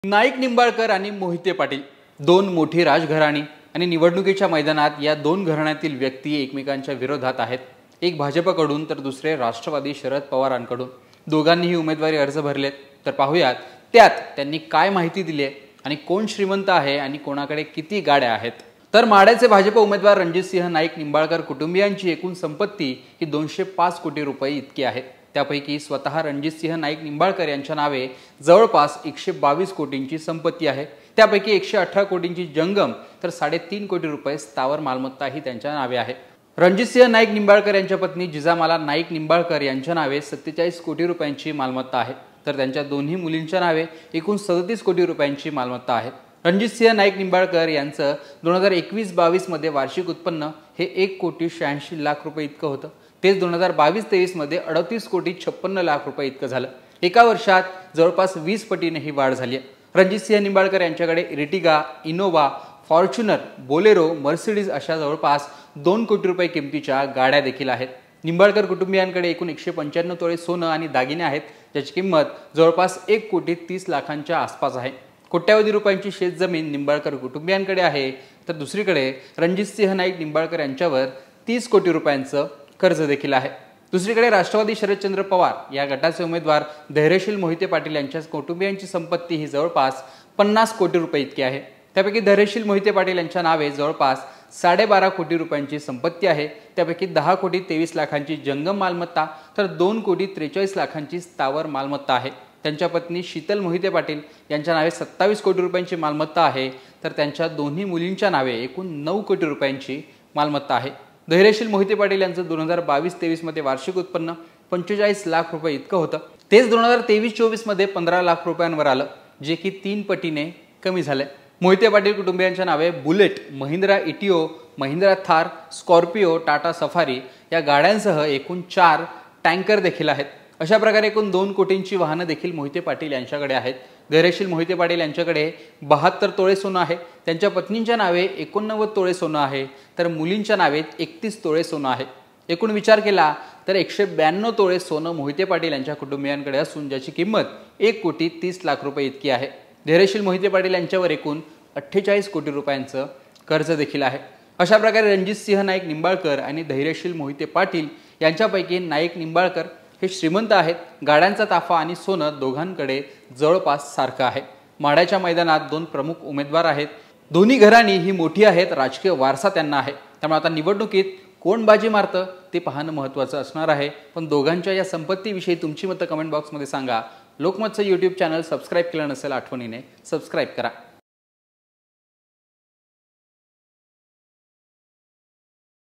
नाईक निंबाळकर आणि मोहिते पाटील दोन मोठी राजघराणी आणि निवडणुकीच्या मैदानात या दोन घराण्यातील व्यक्ती एकमेकांच्या विरोधात आहेत। एक भाजपकडून तर दुसरे राष्ट्रवादी शरद पवारांकडून। दोघांनीही उमेदवारी अर्ज भरलेत। तर पाहूयात त्यात त्यांनी काय माहिती दिली आहे आणि कोण श्रीमंत आहे आणि कोणाकडे किती गाड्या आहेत। तर माढ्याचे भाजप उमेदवार रणजितसिंह नाईक निंबाळकर कुटुंबियांची एकूण संपत्ती ही 205 कोटी रुपये इतकी आहे। त्यापैकी स्वतः रणजितसिंह नाईक निंबाळकर यांच्या नावे जवळपास 122 कोटींची संपत्ती आहे। त्यापैकी 118 कोटींची जंगम तर 3.5 कोटी रुपये स्थावर मालमत्ता ही त्यांच्या नावे आहे। रणजितसिंह नाईक निंबाळकर यांच्या पत्नी जिजामाला नाईक निंबाळकर यांच्या नावे 47 कोटी रुपयांची मालमत्ता आहे। तर त्यांच्या दोन्ही मुलींच्या नावे एकूण 37 कोटी रुपयांची मालमत्ता आहे। रणजितसिंह नाईक निंबाळकर यांचं 2021-22 मध्ये वार्षिक उत्पन्न हे 1 कोटी 86 लाख रुपये इतकं होतं। तेच 2022-23 मध्ये 38 कोटी 56 लाख रुपये इतकं झालं। एका वर्षात जवळपास 20 पटीने ही वाढ झाली आहे। रणजितसिंह निंबाळकर यांच्याकडे Ertiga, Innova, Fortuner, Bolero, Mercedes अशा जवळपास 2 कोटी रुपये किमतीच्या गाड्या देखील आहेत। निंबाळकर कुटुंबियांकडे एकूण 195 तोळे सोनं आणि दागिने आहेत, ज्याची किंमत जवळपास 1 कोटी 30 लाखांच्या आसपास आहे। कोट्यावधी रुपयांची शेतजमीन निंबाळकर कुटुंबियांकडे आहे। तर दुसरीकडे रणजितसिंह नाईक निंबाळकर यांच्यावर 30 कोटी रुपयांचं कर्ज देखील आहे। दुसरीकडे राष्ट्रवादी शरदचंद्र पवार या गटाचे उमेदवार धैर्यशील मोहिते पाटील यांच्या कुटुंबियांची संपत्ती ही जवळपास 50 कोटी रुपये इतकी आहे। त्यापैकी धैर्यशील मोहिते पाटील यांच्या नावे जवळपास 12.5 कोटी रुपयांची संपत्ती आहे। त्यापैकी 10 कोटी 23 लाखांची जंगम मालमत्ता तर 2 कोटी 43 लाखांची स्थावर मालमत्ता आहे। त्यांच्या पत्नी शीतल मोहिते पाटील यांच्या नावे 27 कोटी रुपयांची मालमत्ता आहे। तर त्यांच्या दोन्ही मुलींच्या नावे एकूण 9 कोटी रुपयांची मालमत्ता आहे। धैर्यशील मोहिते पाटील यांचं 2022-23 मध्ये वार्षिक उत्पन्न 45 लाख रुपये इतकं होतं। तेच 2023-24 मध्ये 15 लाख रुपयांवर आलं, जे की 3 पटीने कमी झाले। मोहिते पाटील कुटुंबियांच्या नावे bullet, Mahindra Etios, Mahindra Thar, Scorpio, Tata Safari या गाड्यांसह एकूण 4 टँकर देखील आहेत। अशा प्रकारे एकूण 2 कोटींची वाहनं देखील मोहिते पाटील यांच्याकडे आहेत। धैर्यशील मोहिते पाटील यांच्याकडे 72 तोळे सोनं आहे। त्यांच्या पत्नींच्या नावे 89 तोळे सोनं आहे। तर मुलींच्या नावे 31 तोळे सोनं आहे। एकूण विचार केला तर 192 तोळे सोनं मोहिते पाटील यांच्या कुटुंबियांकडे असून ज्याची किंमत 1 कोटी 30 लाख रुपये इतकी आहे। धैर्यशील मोहिते पाटील यांच्यावर एकूण 48 कोटी रुपयांचं कर्ज देखील आहे। अशा प्रकारे रणजितसिंह नाईक निंबाळकर आणि धैर्यशील मोहिते पाटील यांच्यापैकी नाईक निंबाळकर हे श्रीमंत आहेत। गाड्यांचा ताफा आणि सोनं दोघांकडे जवळपास सारखं आहे। माढ्याच्या मैदानात 2 प्रमुख उमेदवार आहेत। दोन्ही घराणी ही मोठी आहेत, राजकीय वारसा त्यांना आहे। त्यामुळे आता निवडणुकीत कोण बाजी मारतं ते पाहणं महत्त्वाचं असणार आहे। पण दोघांच्या या संपत्तीविषयी तुमची मतं कमेंट बॉक्समध्ये सांगा। लोकमतचं YouTube चॅनल सबस्क्राईब केलं नसेल आठवणीने सबस्क्राईब करा।